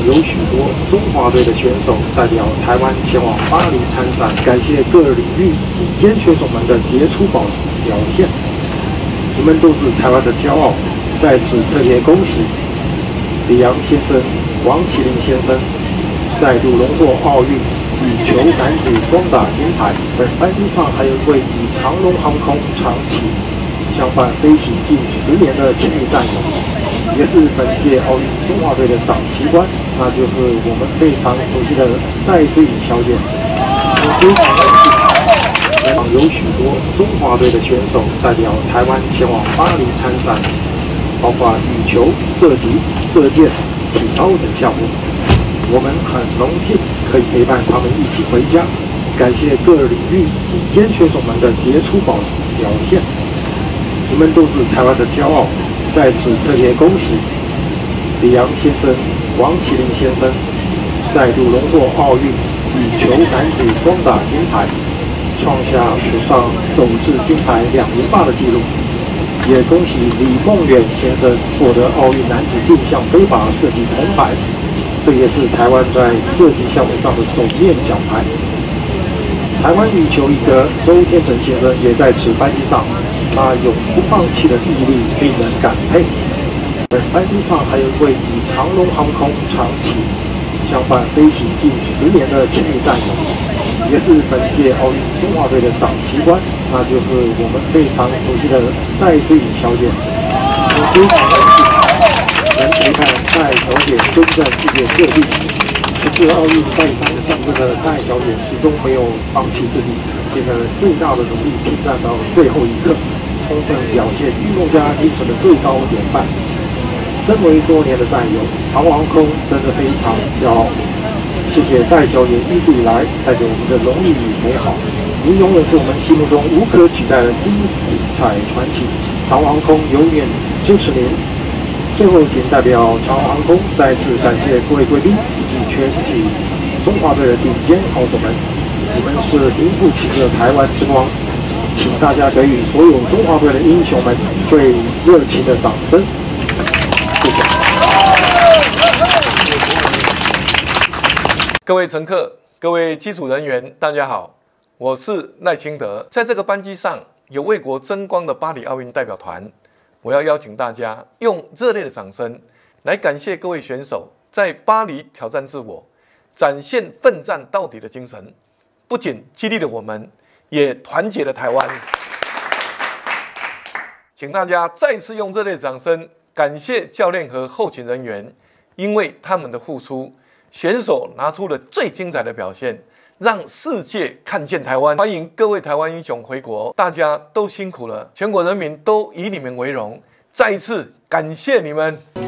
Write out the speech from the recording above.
有许多中华队的选手代表台湾前往巴黎参赛，感谢各领域顶尖选手们的杰出表现，你们都是台湾的骄傲。在此特别恭喜李阳先生、王麒麟先生再度荣获奥运羽球男子双打金牌。本班机上还有一位与长荣航空长期相伴飞行近10年的亲密战友，也是本届奥运中华队的长旗官，那就是我们非常熟悉的戴资颖小姐。现场有许多中华队的选手代表台湾前往巴黎参赛，包括羽球、射击、射箭、体操等项目。我们很荣幸可以陪伴他们一起回家，感谢各领域顶尖选手们的杰出表现，你们都是台湾的骄傲。在此特别恭喜李阳先生、王麒麟先生再度荣获奥运羽球男子双打金牌，创下史上首次金牌2连霸的纪录。也恭喜李梦远先生获得奥运男子定向飞靶射击铜牌，这也是台湾在射击项目上的首面奖牌。台湾羽球一哥周天成先生也在此班机上，他永不放弃的毅力令人感佩。本班机上还有一位与长荣航空长期相伴飞行近10年的亲密战友，也是本届奥运中华队的长旗官，那就是我们非常熟悉的戴资颖小姐。我非常荣幸能陪伴戴小姐征战世界各地。这次奥运赛场上阵的戴小姐始终没有放弃自己，尽了最大的努力拼战到最后一刻，充分表现运动家精神的最高典范。身为多年的战友，长荣航空真的非常骄傲。谢谢戴小姐一直以来带给我们的荣誉与美好，您永远是我们心目中无可取代的精彩传奇。长荣航空永远支持您。最后，请代表长荣航空再次感谢各位贵宾以及全体中华队的顶尖好手们，你们是名副其实的台湾之光，请大家给予所有中华队的英雄们最热情的掌声。谢谢。 各位乘客、各位机组人员，大家好，我是赖清德。在这个班机上，有为国争光的巴黎奥运代表团，我要邀请大家用热烈的掌声来感谢各位选手在巴黎挑战自我，展现奋战到底的精神，不仅激励了我们，也团结了台湾。请大家再次用热烈的掌声感谢教练和后勤人员，因为他们的付出，选手拿出了最精彩的表现，让世界看见台湾。欢迎各位台湾英雄回国，大家都辛苦了，全国人民都以你们为荣，再一次感谢你们。